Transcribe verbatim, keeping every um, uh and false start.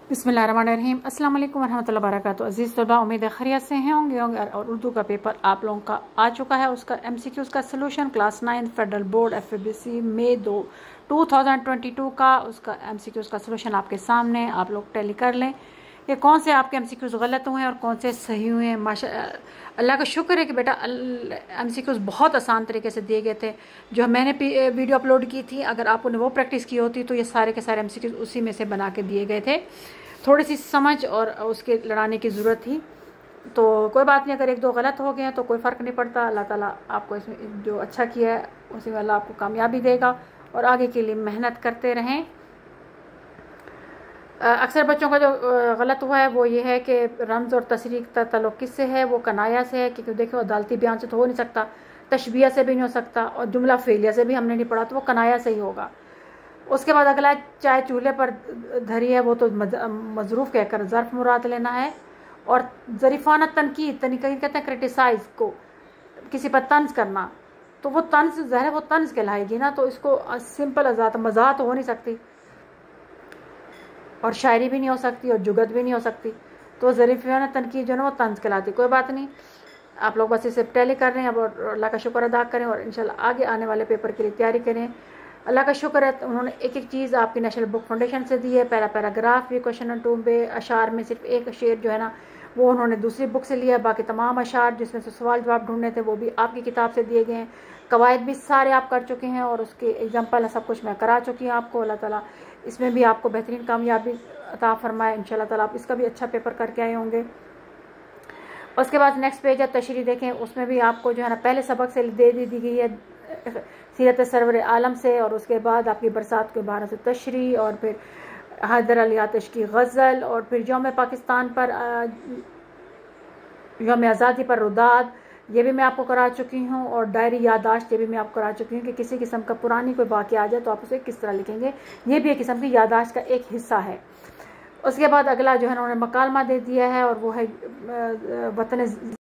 बिस्मिल्लाहिर्रहमानिर्रहीम। अस्सलाम वालेकुम वरहमतुल्लाहि वबरकातुहू। अज़ीज़ तलबा, उम्मीद है खैरियत से हैं होंगे होंगे और उर्दू का पेपर आप लोगों का आ चुका है। उसका एमसीक्यूज़ का solution class nine federal board FABC मई दो टू थाउजेंड ट्वेंटी टू का उसका एमसीक्यूज़ का सलूशन आपके सामने। आप लोग टैली कर लें कि कौन से आपके एमसीक्यूज़ गलत हुए हैं और कौन से सही हुए हैं। माशा अल्लाह का शुक्र है कि बेटा एमसीक्यूज़ बहुत आसान तरीके से दिए गए थे जो मैंने वीडियो अपलोड की थी। अगर आपने वो प्रैक्टिस की होती तो ये सारे के सारे एमसीक्यूज़ उसी में से बना के दिए गए थे। थोड़ी सी समझ और उसके लड़ाने की ज़रूरत थी, तो कोई बात नहीं। अगर एक दो गलत हो गए हैं तो कोई फ़र्क नहीं पड़ता। अल्लाह ताला आपको इसमें जो अच्छा किया है उसी में अल्लाह आपको कामयाबी देगा और आगे के लिए मेहनत करते रहें। अक्सर बच्चों का जो गलत हुआ है वो ये है कि रम्ज़ और तशरीक का ताल्लुक़ किससे है, वो कनाया से है। क्योंकि देखो अदालती बयान से तो हो नहीं सकता, तशबिया से भी नहीं हो सकता और जुमला फेलिया से भी हमने नहीं पढ़ा, तो वो कनाया से ही होगा। उसके बाद अगला, चाहे चूल्हे पर धरी है वो तो मजरूफ़ कहकर ज़र्फ मुराद लेना है। और ज़रीफ़ाना तनकीद, तनकीद कहते हैं क्रिटिसाइज़ को, किसी पर तंज करना, तो वो तंज ज़ाहिर वो तंज कहलाएगी ना। तो इसको सिंपल आज़ाद मज़ाह तो हो नहीं सकती और शायरी भी नहीं हो सकती और जुगत भी नहीं हो सकती। तो ज़रीफ़ाना तनकीद जो है ना वो तंज कहलाती। कोई बात नहीं, आप लोग बस इसे टैली कर रहे हैं अब और अल्लाह का शुक्र अदा करें और इंशाल्लाह आगे आने वाले पेपर के लिए तैयारी करें। अल्लाह का शुक्र है उन्होंने एक एक चीज़ आपकी नेशनल बुक फाउंडेशन से दी है। पैरा पैराग्राफ भी क्वेश्चन नंबर टू में अशार में सिर्फ एक शेर जो है ना वो उन्होंने दूसरी बुक से लिया। बाकी तमाम अशार जिसमें से सवाल जवाब ढूंढने थे वो भी आपकी किताब से दिए गए हैं। कवायद भी सारे आप कर चुके हैं और उसके एग्जाम्पल सब कुछ मैं करा चुकी हूँ आपको। अल्लाह ताला इसमें भी आपको बेहतरीन कामयाबी अता फरमाए इंशाल्लाह ताला। आप इसका भी अच्छा पेपर करके आए होंगे। उसके बाद नेक्स्ट पेज है तशरीह, देखें उसमें भी आपको जो है ना पहले सबक से दे दी दी गई है सीरत सरवर आलम से, और उसके बाद आपकी बरसात के बारह से तशरीह, और फिर हैदर अली आतिश की गज़ल, और फिर यौम पाकिस्तान पर यौम आज़ादी पर रुदाद, ये भी मैं आपको करा चुकी हूँ। और डायरी यादाश्त ये भी मैं आपको करा चुकी हूँ कि किसी किस्म का पुरानी कोई वाक़या आ जाए तो आप उसे किस तरह लिखेंगे, ये भी एक किस्म की यादाश्त का एक हिस्सा है। उसके बाद अगला जो है ना उन्होंने मकालमा दे दिया है और वो है वतन